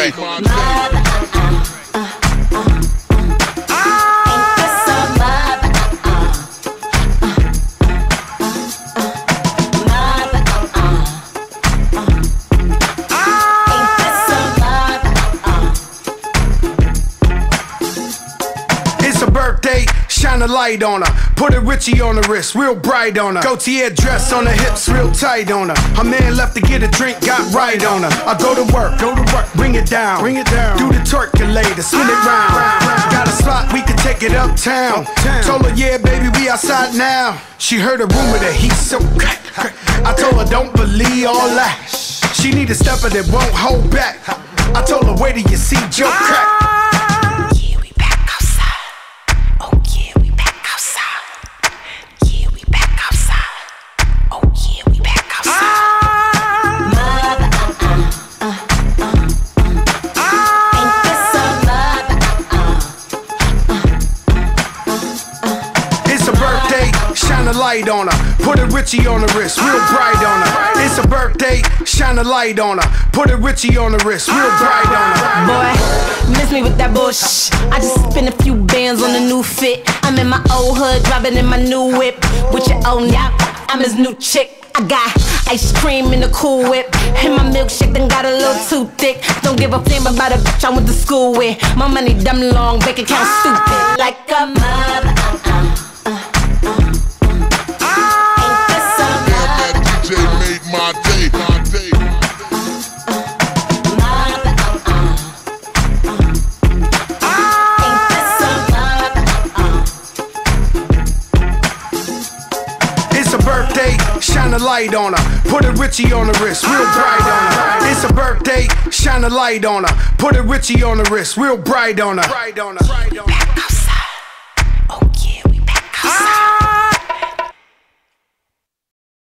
day. It's a birthday, shine a light on her. Put a Richie on the wrist, real bright on her. Gaultier dress on her hips, real tight on her. Her man left to get a drink, got right on her. I go to work, bring it down. Do the twerkulator, spin it round. Got a spot, we can take it uptown. Told her, yeah, baby, we outside now. She heard a rumor that he's so crack. I told her, don't believe all that. She need a stepper that won't hold back. I told her, wait till you see Joe crack. Shine a light on her, put a Richie on the wrist, real bright on her. It's a birthday, shine a light on her, put a Richie on the wrist, real bright on her. Boy, miss me with that bullshit. I just spent a few bands on a new fit. I'm in my old hood, driving in my new whip. With your own yap, I'm his new chick. I got ice cream in the Cool Whip, and my milkshake done got a little too thick. Don't give a damn about a bitch I went to school with. My money dumb long, bank account stupid. Like a mother. My day. It's a birthday, shine a light on her, put a Richie on the wrist, real bright on her. It's a birthday, shine a light on her, put a Richie on the wrist, real bright on her.